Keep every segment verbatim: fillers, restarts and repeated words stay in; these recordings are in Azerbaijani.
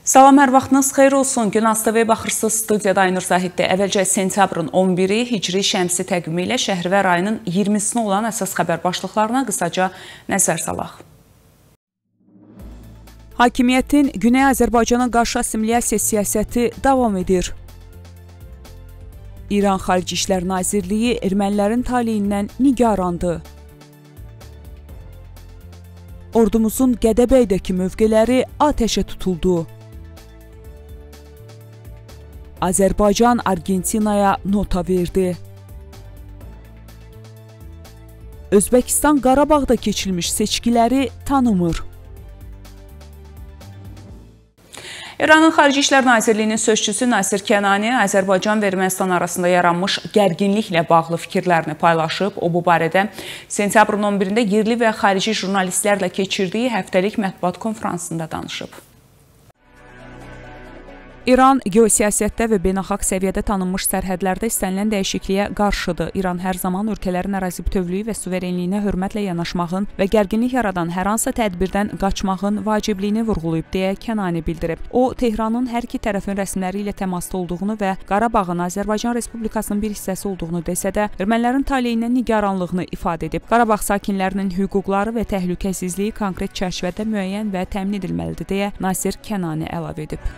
Salam, hər vaxtınız xeyir olsun. Gün Az T V baxırsınız, studiyada Aynur Zahiddə. Əvvəlcə sentyabrın on biri Hicri şəmsi təqvimi ilə Şəhrivər ayının iyirmisinə olan əsas xəbər başlıqlarına qısaca nəzər salaq. Hakimiyyətin Güney Azərbaycana qarşı assimiliyasiya siyasəti davam edir. İran Xarici İşlər Nazirliyi ermənilərin taleyindən nigarandı. Ordumuzun Gədəbəydəki mövqeləri atəşə tutuldu. Azərbaycan Argentinaya nota verdi. Özbəkistan Qarabağda keçirilmiş seçkiləri tanımır. İranın Xarici İşlər Nazirliyinin sözçüsü Nasir Kənani Azərbaycan və Ermənistan arasında yaranmış gərginliklə bağlı fikirlərini paylaşıb. O, bu barədə sentyabrın on birində yerli və xarici jurnalistlərlə keçirdiyi həftəlik mətbuat konfransında danışıb. İran geosiyasətdə və beynəlxalq səviyyədə tanınmış sərhədlərdə istənilən dəyişikliyə qarşıdır. İran hər zaman ölkələrin ərazi bütövlüyü və suverenliyinə hörmətlə yanaşmağın və gərginlik yaradan hər hansı tədbirdən qaçmağın vacibliyini vurğulayıb, deyə Kənani bildirib. O, Tehranın hər iki tərəfin rəsmiləri ilə təmasda olduğunu və Qarabağın Azərbaycan Respublikasının bir hissəsi olduğunu desə də, ermənilərin taleyindən nigaranlığını ifadə edib. Qarabağ sakinlərinin hüquqları və təhlükəsizliyi konkret çərçivədə müəyyən və təmin edilməlidir, deyə Nasir Kənani əlavə edib.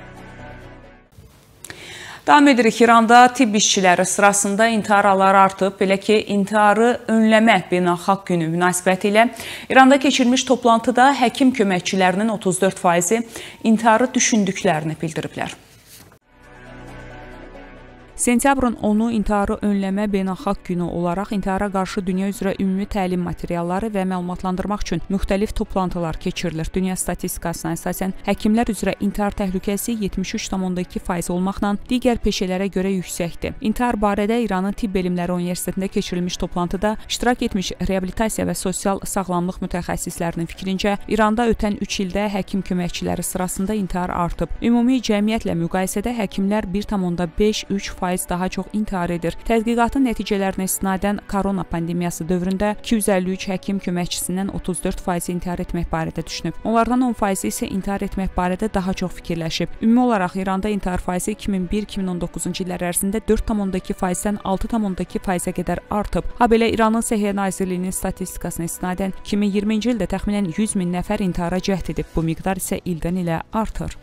Davam edirik. İranda tibb işçiləri sırasında intihar halları artıb. Belə ki, intiharı önləmə beynəlxalq günü münasibəti ilə İranda keçirilmiş toplantıda həkim köməkçilərinin otuz dörd faizi intiharı düşündüklərini bildiriblər. Sentyabrın onu intiharı önləmə beynəlxalq günü olaraq intihara qarşı dünya üzrə ümumi təlim materialları və məlumatlandırmaq üçün müxtəlif toplantılar keçirilir. Dünya statistikasına əsasən həkimlər üzrə intihar təhlükəsi yetmiş üç tam onda iki faiz olmaqla digər peşələrə görə yüksəkdir. İntihar barədə İranın Tibb Elmləri Universitetində keçirilmiş toplantıda iştirak etmiş reabilitasiya və sosial sağlamlıq mütəxəssislərinin fikrincə, İranda ötən üç ildə həkim köməkçiləri sırasında intihar artıb. Ümumi cəmiyyətlə müqayisədə həkimlər bir tam onda beş üç faiz daha çox intihar edir. Tədqiqatın nəticələrinə istinadən korona pandemiyası dövründə iki yüz əlli üç həkim köməkçisindən otuz dörd faizi intihar etmək barədə düşünüb. Onlardan on faizi isə intihar etmək barədə daha çox fikirləşib. Ümumi olaraq İranda intihar faizi iki min bir iki min on doqquzuncu illər ərzində dörd tam onda iki faizdən altı tam onda iki faizə qədər artıb. Ha belə İranın Səhiyyə Nazirliyinin statistikasına istinadən iki min iyirminci ildə təxminən yüz min nəfər intihara cəhd edib. Bu miqdar isə ildən ilə artır.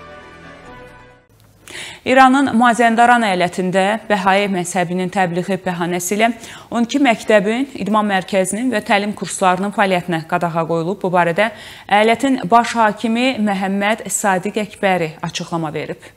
İranın Mazəndaran əyalətində Bəhai məzhəbinin təbliği bəhanəsi ilə on iki məktəbin, idman mərkəzinin və təlim kurslarının fəaliyyətinə qadağa qoyulub. Bu barədə əyalətin baş hakimi Məhəmməd Sadiq Əkbəri açıqlama verib.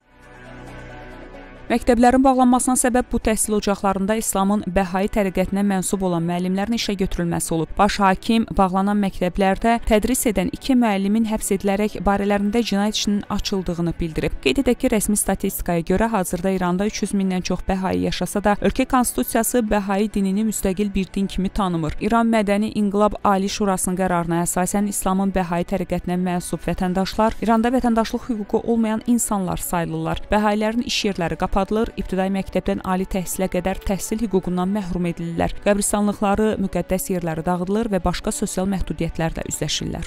Məktəblərin bağlanmasına səbəb bu təhsil ocaqlarında İslamın Bəhai təriqətinə mənsub olan müəllimlərin işə götürülməsi olub. Baş hakim bağlanan məktəblərdə tədris edən iki müəllimin həbs edilərək barələrində cinayət işinin açıldığını bildirib. Qeyd edək ki, rəsmi statistikaya görə hazırda İranda üç yüz mindən çox Bəhai yaşasa da, ölkə konstitusiyası Bəhai dinini müstəqil bir din kimi tanımır. İran Mədəni İnqilab Ali Şurasının qərarına əsasən İslamın Bəhai təriqətinə mənsub vətəndaşlar İranda vətəndaşlıq hüququ olmayan insanlar sayılırlar. Bəhailərin iş yerləri qapadılır. İbtidai məktəbdən ali təhsilə qədər təhsil hüququndan məhrum edilirlər. Qəbristanlıqları, müqəddəs yerləri dağıdılır və başqa sosial məhdudiyyətlərlə üzləşirlər.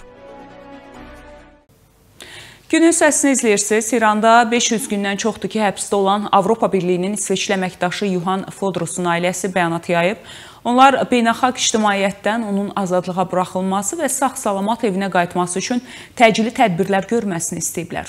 Günün səsini izləyirsiniz. İranda beş yüz gündən çoxdur ki, həbsdə olan Avropa Birliyinin İsveçli əməkdaşı Yuhan Fodrusun ailəsi bəyanat yayıb. Onlar beynəlxalq ictimaiyyətdən onun azadlığa buraxılması və sağ-salamat evinə qayıtması üçün təcili tədbirlər görməsini istəyiblər.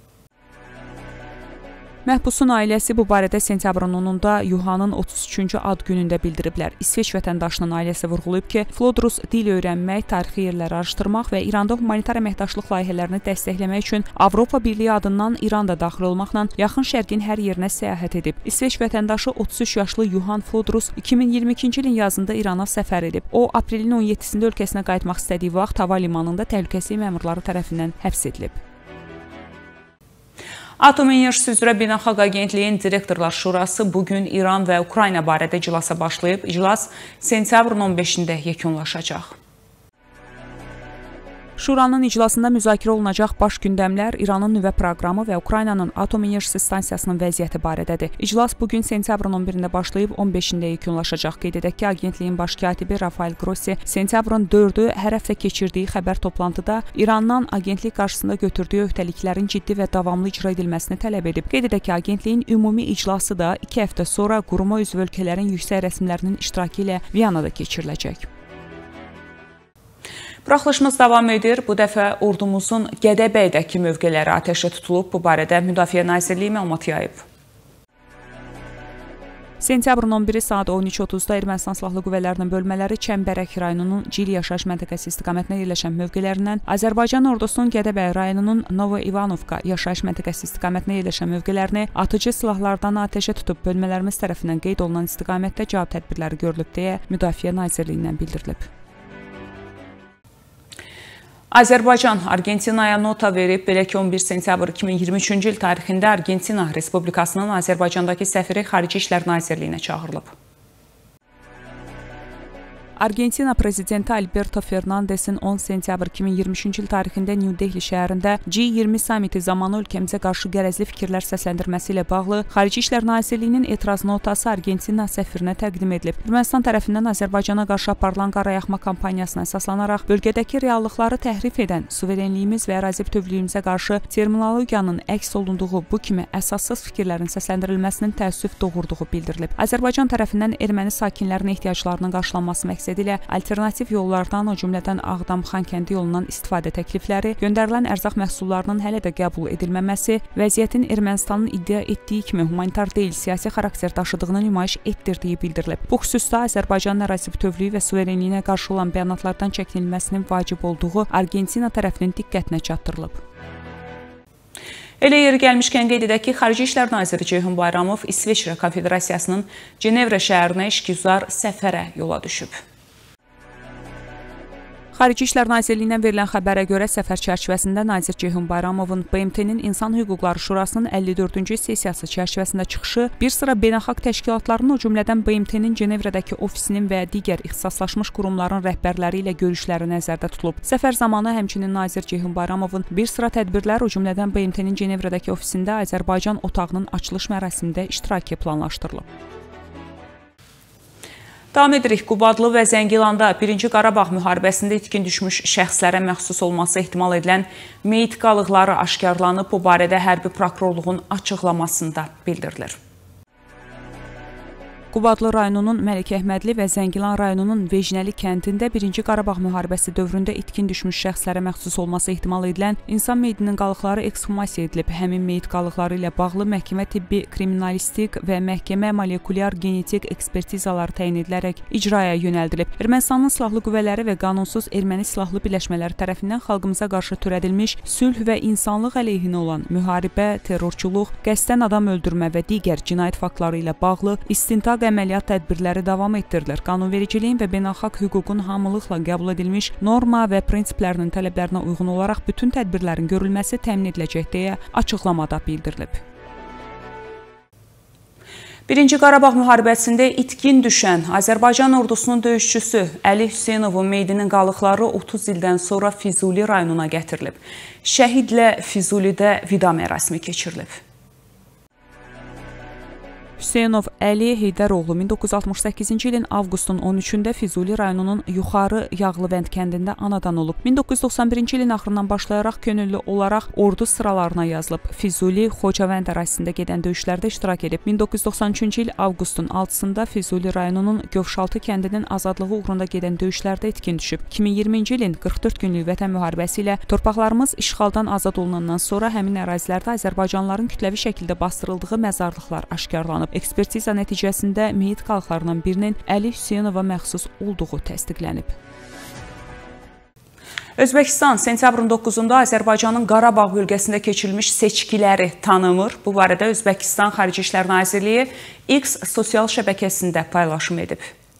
Məhbusun ailəsi bu barədə sentyabrın onunda Yuhanın otuz üçüncü ad günündə bildiriblər. İsveç vətəndaşının ailəsi vurğulayıb ki, Flodrus dil öyrənmək, tarixi yerləri araşdırmaq və İranda humanitar əməkdaşlıq layihələrini dəstəkləmək üçün Avropa Birliyi adından İranda daxil olmaqla yaxın şərqin hər yerinə səyahət edib. İsveç vətəndaşı otuz üç yaşlı Yuhan Flodrus iki min iyirmi ikinci ilin yazında İrana səfər edib. O, aprelin on yeddisində ölkəsinə qayıtmaq istədiyi vaxt hava limanında təhlükəsizlik məmurları tərəfindən həbs edilib. Atom Enerjisi üzrə Beynəlxalq Agentliyin Direktorlar Şurası bugün İran və Ukrayna barədə iclasa başlayıb. İclas sentyabrın on beşində yekunlaşacaq. Şuranın iclasında müzakirə olunacaq baş gündəmlər İranın nüvə proqramı və Ukraynanın atom enerjisi stansiyasının vəziyyəti barədədir. İclas bugün sentyabrın on birində başlayıb on beşində yekunlaşacaq. Qeyd edək ki, agentliyin baş katibi Rafael Grossi sentyabrın dördü hər həftə keçirdiyi xəbər toplantıda İrandan agentlik qarşısında götürdüyü öhdəliklərin ciddi və davamlı icra edilməsini tələb edib. Qeyd edək ki, agentliyin ümumi iclası da iki həftə sonra quruma üzv ölkələrin yüksək rəsmilərinin iştirakı ilə Viyanada keçiriləcək. Buraxılışımız davam edir. Bu dəfə ordumuzun Gədəbəydəki mövqeləri atəşə tutulub. Bu barədə Müdafiə Nazirliyi məlumat yayıb. Sentyabrın on biri saat on üç otuzda Ermənistan Silahlı Qüvvələrinin bölmələri Çəmbərək rayonunun Cil yaşayış məntəqəsi istiqamətində yerləşən mövqelərindən Azərbaycan ordusunun Gədəbəy rayonunun Novo İvanovka yaşayış məntəqəsi istiqamətində yerləşən mövqelərini atıcı silahlardan atəşə tutub bölmələrimiz tərəfindən qeyd olunan istiqamətdə cavab tədbirləri görülüb deyə Müdafiə Nazirliyindən bildirilib. Azərbaycan Argentinaya nota verib, belə ki, on bir sentyabr iki min iyirmi üçüncü il tarixində Argentina Respublikasının Azərbaycandakı səfiri Xarici İşlər Nazirliyinə çağırılıb. Argentina prezidenti Alberto Fernandesin on sentyabr iki min iyirmi üçüncü il tarixində New Delhi şəhərində G iyirmi samiti zamanı ölkəmizə qarşı qərəzli fikirlər səsləndirməsi ilə bağlı Xarici İşlər Nazirliyinin etiraz notası Argentina səfirinə təqdim edilib. Ermənistan tərəfindən Azərbaycana qarşı aparılan qarayaxma kampaniyasına əsaslanaraq bölgədəki reallıqları təhrif edən, suverenliyimiz və ərazi bütövlüyümüzə qarşı terminologiyanın əks olunduğu bu kimi əsassız fikirlərin səsləndirilməsinin təəssüf doğurduğu bildirilib. Azərbaycan tərəfindən erməni sakinlərinin ehtiyaclarının qarşılanması məqsədilə ilə alternativ yollardan, o cümlədən Ağdam-Xankəndi yolundan istifadə təklifləri, göndərilən ərzaq məhsullarının hələ də qəbul edilməməsi, vəziyyətin Ermənistanın iddia etdiyi kimi humanitar deyil, siyasi xarakter daşıdığını nümayiş etdirdiyi bildirilib. Bu xüsusda Azərbaycanın ərazi bütövlüyü və suverenliyinə qarşı olan bəyanatlardan çəkinilməsinin vacib olduğu Argentina tərəfinin diqqətinə çatdırılıb. Elə yeri gəlmişkən qeyd edək ki, Xarici İşlər Naziri Ceyhun Bayramov İsveçrə Konfederasiyasının Cenevrə şəhərinə işgüzar səfərə yola düşüb. Xarici İşlər Nazirliyindən verilən xəbərə görə səfər çərçivəsində nazir Ceyhun Bayramovun B M T-nin İnsan Hüquqları Şurasının əlli dördüncü sessiyası çərçivəsində çıxışı bir sıra beynəlxalq təşkilatlarının, o cümlədən B M T-nin Cenevrədəki ofisinin və digər ixtisaslaşmış qurumların rəhbərləri ilə görüşləri nəzərdə tutulub. Səfər zamanı həmçinin nazir Ceyhun Bayramovun bir sıra tədbirlər, o cümlədən B M T-nin Cenevrədəki ofisində Azərbaycan otağının açılış mərasimində iştirakı planlaşdırılıb. Davam edirik. Qubadlı və Zəngilanda birinci Qarabağ müharibəsində itkin düşmüş şəxslərə məxsus olması ehtimal edilən meyit qalıqları aşkarlanıb. Bu barədə hərbi prokurorluğun açıqlamasında bildirilir. Qubadlı rayonunun Məlikəhmədli və Zəngilan rayonunun Vecnəli kəndində birinci Qarabağ müharibəsi dövründə itkin düşmüş şəxslərə məxsus olması ehtimal edilən insan meyidinin qalıqları ekshumasiya edilib. Həmin meyit qalıqları ilə bağlı məhkəmə tibbi kriminalistik və məhkəmə molekulyar genetik ekspertizaları təyin edilərək icraya yönəldilib. Ermənistanın silahlı qüvvələri və qanunsuz erməni silahlı birləşmələri tərəfindən xalqımıza qarşı törədilmiş sülh və insanlıq əleyhinə olan müharibə, terrorçuluq, qəsdən adam öldürmə və digər cinayət faktları ilə bağlı istintaq əməliyyat tədbirləri davam etdirilir. Qanunvericiliyin və beynəlxalq hüququn hamılıqla qəbul edilmiş norma və prinsiplərinin tələblərinə uyğun olaraq bütün tədbirlərin görülməsi təmin ediləcək deyə açıqlamada bildirilib. Birinci Qarabağ müharibəsində itkin düşən Azərbaycan ordusunun döyüşçüsü Əli Hüseynovun meyidinin qalıqları otuz ildən sonra Füzuli rayonuna gətirilib. Şəhidlə Füzulidə vida mərasimi keçirilib. Hüseynov Əli Heydəroğlu min doqquz yüz altmış səkkizinci ilin avqustun on üçündə Füzuli rayonunun Yuxarı Yağlıvənd kəndində anadan olub. min doqquz yüz doxsan birinci ilin axırından başlayaraq könüllü olaraq ordu sıralarına yazılıb. Füzuli, Xocavənd ərazisində gedən döyüşlərdə iştirak edib. min doqquz yüz doxsan üçüncü il avqustun altısında Füzuli rayonunun Gövşaltı kəndinin azadlığı uğrunda gedən döyüşlərdə itkin düşüb. iki min iyirminci ilin qırx dörd günlük vətən müharibəsi ilə torpaqlarımız işğaldan azad olunandan sonra həmin ərazilərdə Azərbaycanlıların kütləvi şəkildə bastırıldığı məzarlıqlar aşkarlanıb. Ekspertiza nəticəsində meyit qalıqlarından birinin Əli Hüseynova məxsus olduğu təsdiqlənib. Özbəkistan sentyabrın doqquzunda Azərbaycanın Qarabağ bölgəsində keçirilmiş seçkiləri tanımır. Bu barədə Özbəkistan Xarici İşlər Nazirliyi X sosial şəbəkəsində paylaşım edib.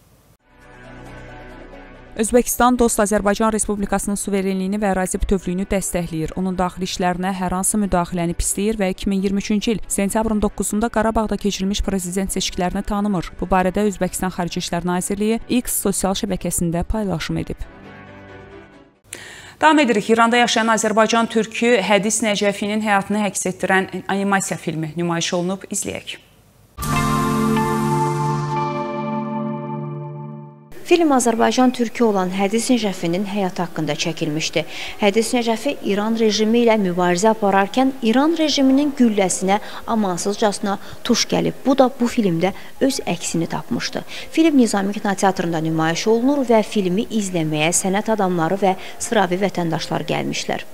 Özbəkistan dost Azərbaycan Respublikasının suverenliyini və ərazi bütövlüyünü dəstəkləyir. Onun daxili işlərinə hər hansı müdaxiləni pisləyir və iki min iyirmi üçüncü il sentyabrın doqquzunda Qarabağda keçirilmiş prezident seçkilərini tanımır. Bu barədə Özbəkistan Xarici İşlər Nazirliyi X sosial şəbəkəsində paylaşım edib. Davam edirik. İranda yaşayan Azərbaycan türkü Hədis Nəcəfinin həyatını əks etdirən animasiya filmi nümayiş olunub. İzləyək. Film Azərbaycan türkü olan Hədis Nəcəfinin həyatı haqqında çəkilmişdi. Hədis Nəcəfi İran rejimi ilə mübarizə apararkən İran rejiminin gülləsinə amansızcasına tuş gəlib. Bu da bu filmdə öz əksini tapmışdı. Film Nizami Kinoteatrında nümayiş olunur və filmi izləməyə sənət adamları və sıravi vətəndaşlar gəlmişlər.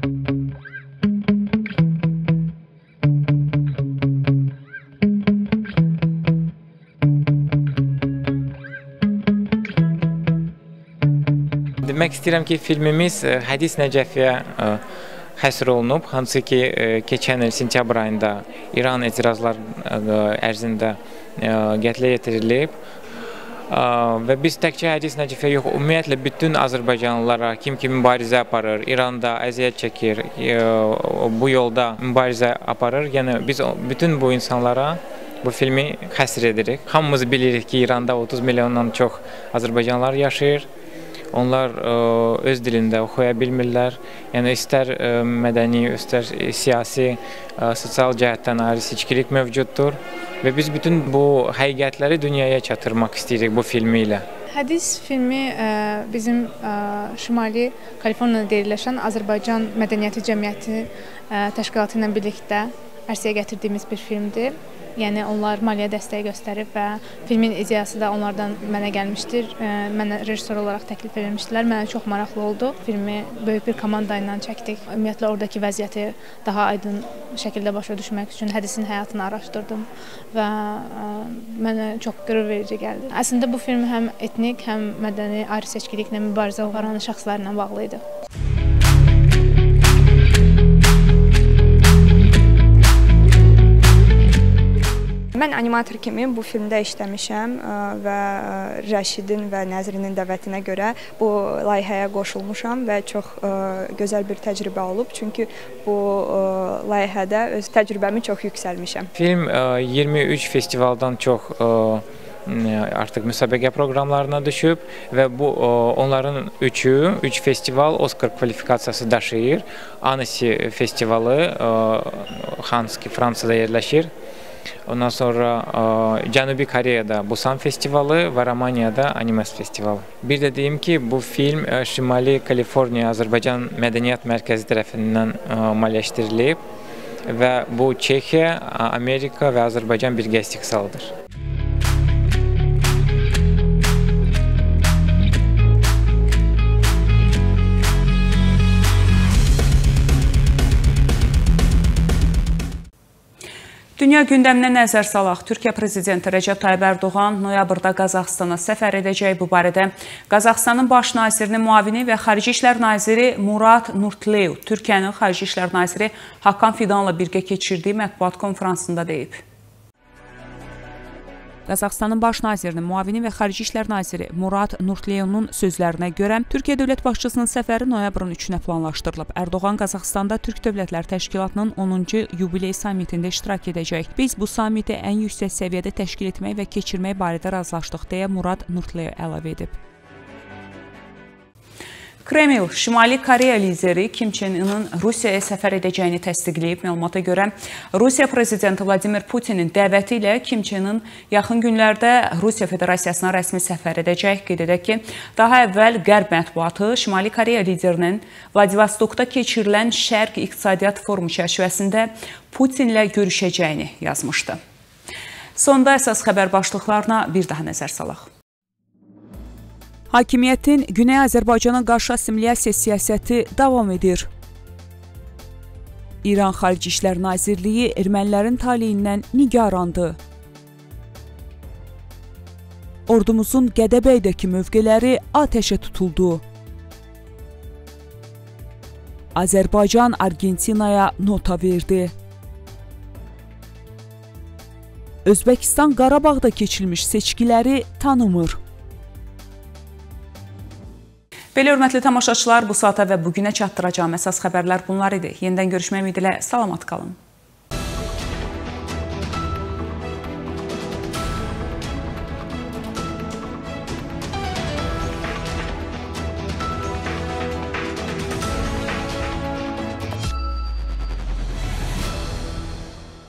Demək istəyirəm ki, filmimiz Hədis Nəcəfiyə həsr olunub, hansı ki, keçən il sentyabr ayında İran etirazlar ərzində qətlə yetirilib və biz təkcə Hədis Nəcəfiyə yox, ümumiyyətlə bütün Azərbaycanlılara, kim ki mübarizə aparır, İranda əziyyət çəkir, bu yolda mübarizə aparır, yəni biz bütün bu insanlara bu filmi həsr edirik. Hamımız bilirik ki, İranda otuz milyondan çox Azərbaycanlılar yaşayır. Onlar ə, öz dilində oxuya bilmirlər. Yəni istər ə, mədəni, istər siyasi, ə, sosial cəhətdən ayrı seçkilik mövcuddur və biz bütün bu həqiqətləri dünyaya çatdırmaq istəyirik bu filmi ilə. Hədis filmi ə, bizim ə, Şimali Kaliforniyada yerləşən Azərbaycan Mədəniyyəti Cəmiyyəti ə, təşkilatı ilə birlikdə ərsəyə gətirdiyimiz bir filmdir. Yəni onlar maliyyə dəstəyi göstərib və filmin ideyası da onlardan mənə gəlmişdir. Mənə rejissor olaraq təklif edilmişdilər. Mənə çox maraqlı oldu. Filmi böyük bir komanda ilə çəkdik. Ümumiyyətlə oradakı vəziyyəti daha aydın şəkildə başa düşmək üçün hədisin həyatını araşdırdım və mənə çox qürur verici gəldi. Əslində bu film həm etnik, həm mədəni ayrı seçkiliklə mübarizə aparan şəxslərlə bağlı idi. Mən animator kimi bu filmdə işləmişəm və Rəşidin və Nəzrinin dəvətinə görə bu layihəyə qoşulmuşam və çox gözəl bir təcrübə olub. Çünki bu layihədə öz təcrübəmi çox yüksəlmişəm. Film iyirmi üç festivaldan çox artıq müsabiqə proqramlarına düşüb və bu onların üçü, üç festival Oscar kvalifikasiyası daşıyır. Annecy festivalı, hansı ki Fransada yerləşir. Ondan sonra Cənubi Koreyada Busan festivalı və Romaniyada Animes festivalı. Bir də deyim ki, bu film Şimali Kaliforniya Azərbaycan Mədəniyyət Mərkəzi tərəfindən maliyyələşdirilib və bu Çexiya, Amerika və Azərbaycan birgə istehsalıdır. Dünya gündəminə nəzər salaq. Türkiyə Prezidenti Rəcəb Tayyib Ərdoğan noyabrda Qazaxstana səfər edəcək. Bu barədə Qazaxstanın Baş nazirinin müavini və Xarici İşlər naziri Murad Nurtliyev Türkiyənin Xarici İşlər naziri Hakan Fidanla birgə keçirdiyi mətbuat konfransında deyib. Qazaxstanın Baş nazirinin müavini və Xarici İşlər naziri Murad Nurtliyevin sözlərinə görə Türkiyə dövlət başçısının səfəri noyabrın üçünə planlaşdırılıb. Ərdoğan Qazaxstanda Türk Dövlətlər Təşkilatının onuncu yubiley sammitində iştirak edəcək. Biz bu sammiti ən yüksək səviyyədə təşkil etmək və keçirmək barədə razılaşdıq, deyə Murad Nurtliyev əlavə edib. Kreml, Şimali Koreya lideri Kim Çen Inın Rusiyaya səfər edəcəyini təsdiqləyib. Məlumata görə Rusiya Prezidenti Vladimir Putinin dəvəti ilə Kim Çen In yaxın günlərdə Rusiya Federasiyasına rəsmi səfər edəcək. Qeyd edək ki, daha əvvəl Qərb mətbuatı Şimali Koreya liderinin Vladivostokda keçirilən Şərq İqtisadiyyat Forumu çərçivəsində Putinlə görüşəcəyini yazmışdı. Sonda əsas xəbər başlıqlarına bir daha nəzər salaq. Hakimiyyətin Güney Azərbaycana qarşı assimiliyasiya siyasəti davam edir. İran Xarici İşlər Nazirliyi ermənilərin taleyindən nigarandır. Ordumuzun Gədəbəydəki mövqeləri atəşə tutuldu. Azərbaycan Argentinaya nota verdi. Özbəkistan Qarabağda keçirilmiş seçkiləri tanımır. Belə hörmətli tamaşaçılar, bu saata və bugünə çatdıracağım əsas xəbərlər bunlar idi. Yenidən görüşmək ümidi ilə salamat qalın.